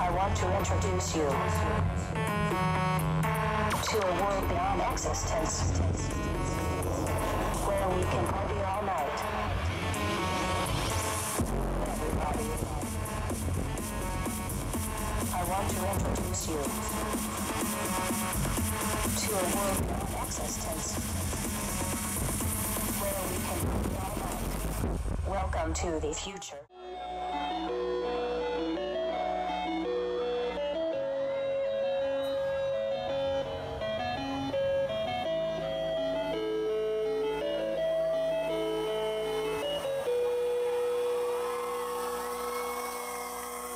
I want to introduce you to a world beyond existence, where we can party all night. Everybody, I want to introduce you to a world beyond existence, where we can party all night. Welcome to the future.